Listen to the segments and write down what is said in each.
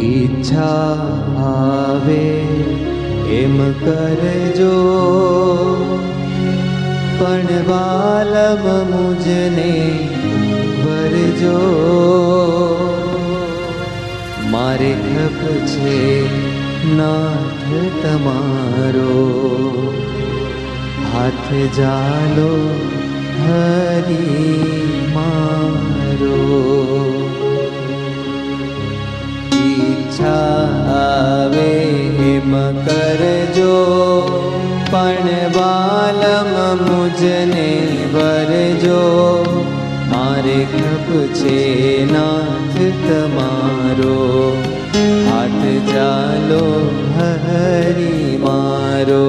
ઈચ્છા આવે એમ કરજો, પણ વાલમ મુજને વરજો. મારે ખપ છે નાથ તમારો, હાથ જાલો હરી મારો. ઈચ્છા આવે એમ કરજો, પણ વાલમ મુજને વરજો. મારે ખપ છે નાથ તમારો, હાથ ચાલો હરી મારો.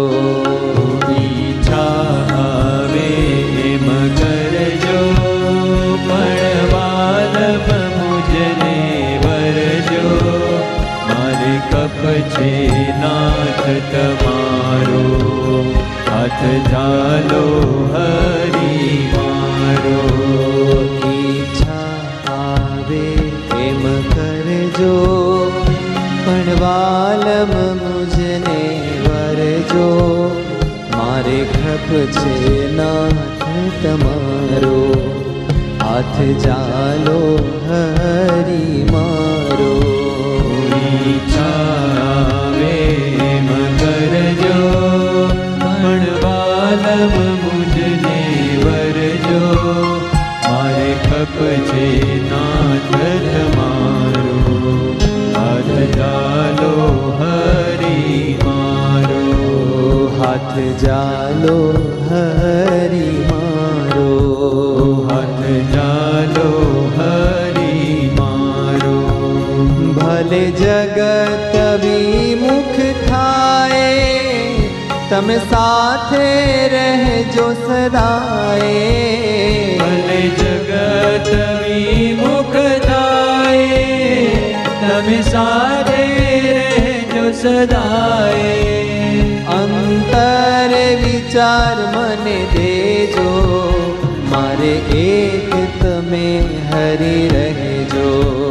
ઈચ્છા આવે એમ કરજો, પણ વાલમ મુજને વરજો. મારે કપ છે નાથ તમારો, હાથ ચાલો હરી મારો. ઈચ્છા આવે એમ કરજો, પણ વાલમ મુજને વરજો. મારે ખપ છે નાથ તમારો, હાથ ચાલો હરી મારો. ઈચ્છા આવે એમ કરજો, પણ વાલમ મુજને વરજો. મારે ખપ છે નાથ તમારો, હાથ ચાલો હરી મારો. હાથ ચાલો હરી મારો. હાથ ચાલો હરી મારો. ભલે જગત વિમુખ થાય, તમે સાથે રહેજો સદાય. ભલે જગત વિમુખ થાય, તમે સાથે રહેજો સદાય. અંતર વિચાર મને દેજો, મારે એક તમે હરી રહેજો.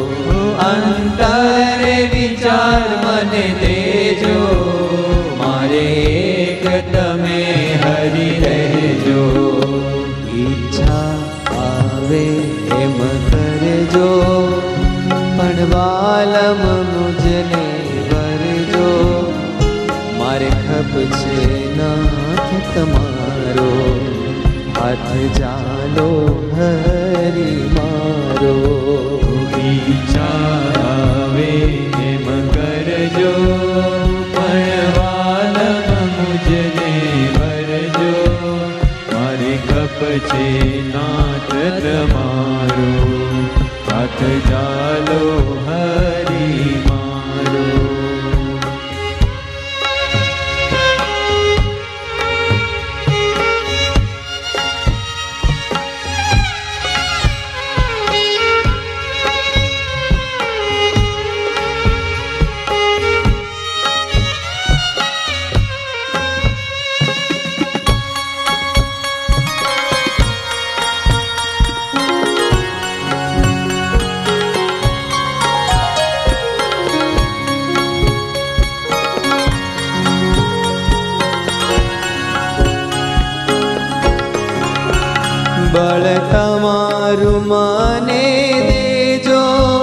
અંતર વિચાર મને દેજો, મારે એક તમે હરી રહેજો. ઈચ્છા આવે એમ કરજો, પણ વાલમ મુજને વરજો. મારે ખપ છે નાથ તમારો, હાથ ચાલો હરી મારો. ઈચ્છા આવે એમ કરજો, પણ વાલમ મુજને વરજો. મારે ખપ છે નાથ તમારો, હાથ ચાલો હરી મારો. બળ તમારું મને દેજો,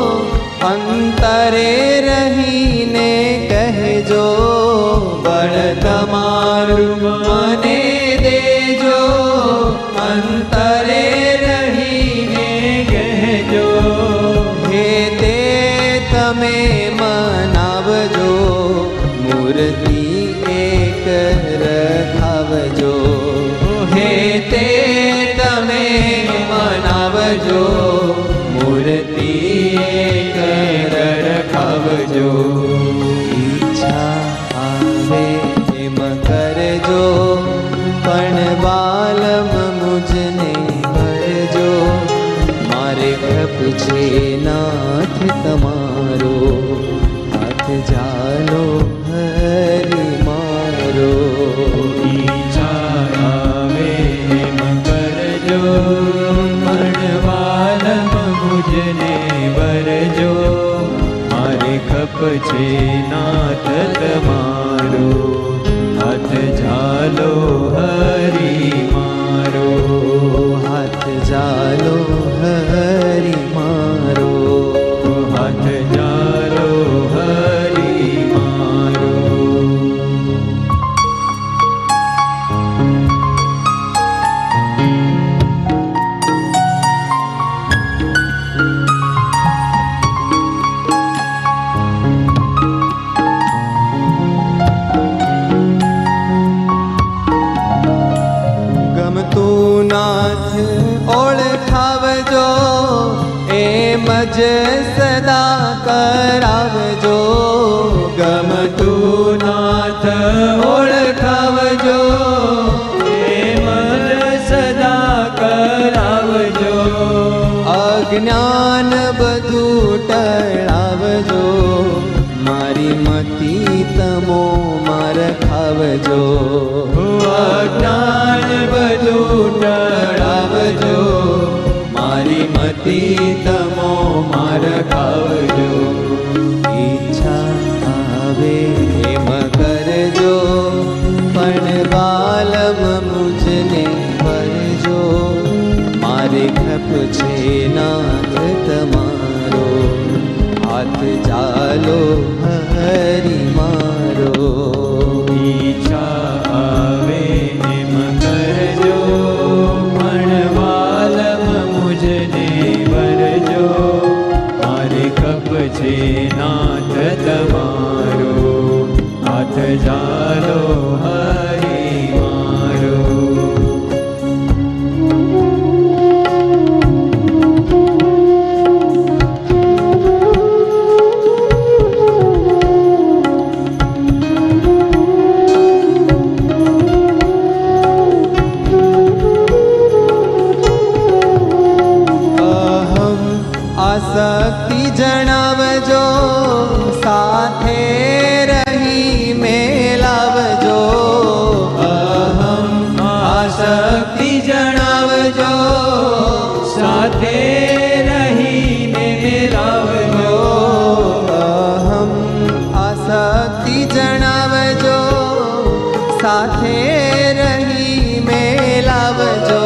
અંતરે રહીને કહેજો. બળ તમારું મને દેજો, અંતરે રહીને કહેજો. હે તે તમે મનાવજો, મૂર્તિ એક રખાવજો. હે તે તમે મનાવજો, મૂર્તિ એક રખાવજો. ઈચ્છા આવે એમ કરજો, પણ વાલમ મુજને વરજો. મારે ખપ છે નાથ તમારો, હાથ ચાલો હરી મારો. ઈચ્છા આવે એમ કરજો, પણ વાલમ મુજને વરજો. મારે ખપ છે નાથ તમારો, હાથ ઝાલો હરી મારો, હાથ ઝાલો હરી મારો, હાથ ઝાલો હરી મારો. ગમતું નાથ ઓળખાવજો, એમ જ સદા કરાવજો. ગમતું નાથ ઓળખાવજો, એમ જ સદા કરાવજો. અજ્ઞાન બધું ટળાવજો, મારી મતી તમો માર ખાવજો. અજ્ઞાન બધું ટળાવજો, મારી મતી તમો માર ખાવજો. ઈચ્છા આવે એમ કરજો, પણ બાલમ મુજને ભરજો. મારે ખપ છે નાથ તમારો, હાથ ચાલો હરી મારો. ઈચ્છા આવે એમ કરજો, પણ વાલમ મુજને વરજો. મારે ખપ છે નાથ તમારો, હાથ ઝાલો હરી મારો. આસક્તિ જણાવજો, સાથે રહી મેલાવજો. અહમ આસક્તિ જણાવજો, સાથે રહીને મેળવજો. અહમ આસક્તિ જણાવજો, સાથે રહી મેલાવજો.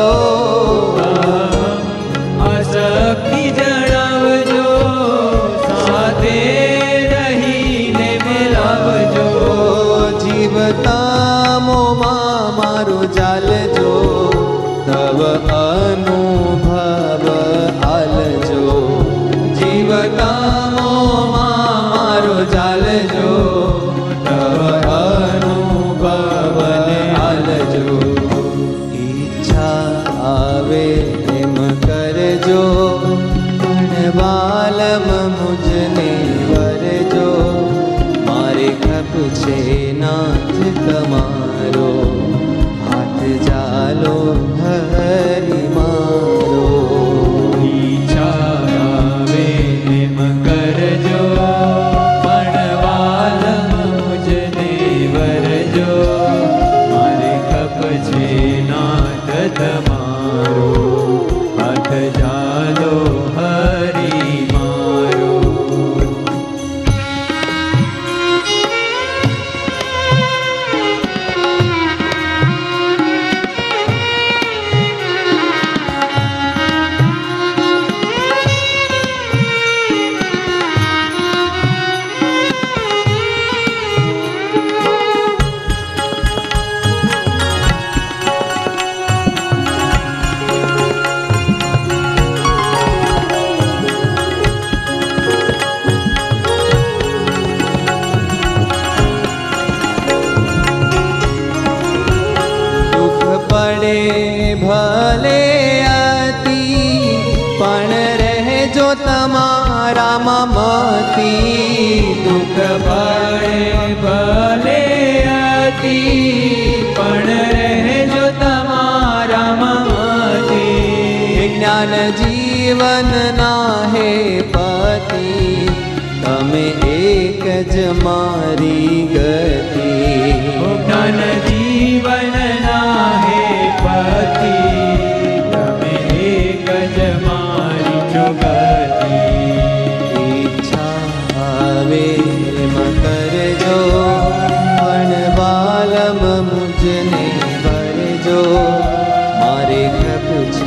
આસક્તિ જણાવજો, સાથે રહીને મેળવજો. જીવતામોમાં મારું ચાલજો, તવ અનુભવ આલજો. જીવતામોમાં મારું ચાલજો, તવ અનુભવ આલજો. ઈચ્છા આવે એમ કરજો, પણ બાલમ મુજને વરજો. મારે ખપ છે નાથ તમારો, હાથ ઝાલો હરી મારો. ઈચ્છા આવે એમ કરજો, પણ વાલમ મુજને વરજો. મારે ખપ છે નાથ તમારો, હાથ ઝાલો હરી મારો. પડે ભલે અતિ, પણ રહેજો તમારામાં મતી. દુઃખ પડે ભલે અતિ, પણ રહેજો તમારામાં મતી. જ્ઞાન જીવન ના હે પતિ, તમે એક જ મારી ગતિ. જ્ઞાન જીવન ના હે પતિ, તમે એક જ મારી છો ગતિ. ઈચ્છા આવે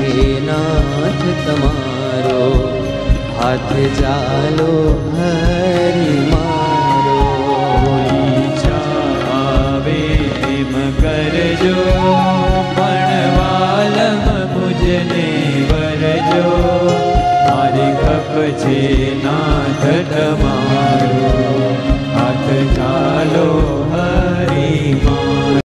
નાથ તમારો, હાથ ચાલો હરિ મારો. ઈચ્છા આવે એમ કરજો, પણ વાલમ મુજને વરજો. મારી ખપ છે નાથ તમારો, હાથ ચાલો